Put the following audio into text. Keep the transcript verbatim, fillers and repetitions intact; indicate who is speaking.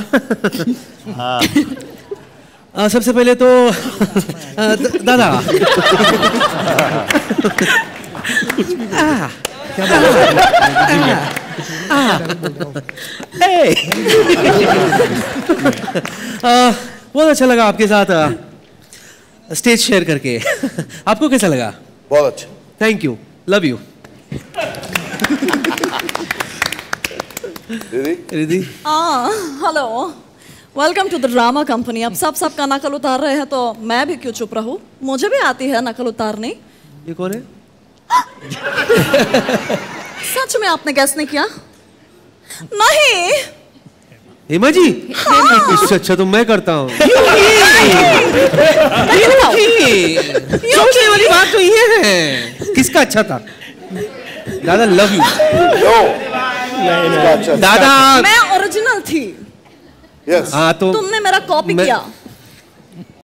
Speaker 1: आ, सबसे पहले तो आ, द, दादा आ, क्या बहुत अच्छा लगा आपके साथ स्टेज शेयर करके। आपको कैसा लगा?
Speaker 2: बहुत अच्छा।
Speaker 1: Thank you, love you.
Speaker 2: Riddhi
Speaker 1: Riddhi
Speaker 3: hello, welcome to the drama company. अब सब सब का नकल उतार रहे हैं तो मैं भी क्यों चुप रहूं? मुझे भी आती है नकल उतारनी।
Speaker 1: ये कौन है?
Speaker 3: सच में आपने गैस नहीं किया? नहीं।
Speaker 1: हेमा जी? हाँ। इससे अच्छा तो मैं करता हूँ। सोचने वाली बात तो ये है, किसका अच्छा था? दादा लव यू। दादा
Speaker 3: मैं ओरिजिनल थी।
Speaker 2: यस।
Speaker 1: हाँ तो
Speaker 3: तुमने मेरा कॉपी किया।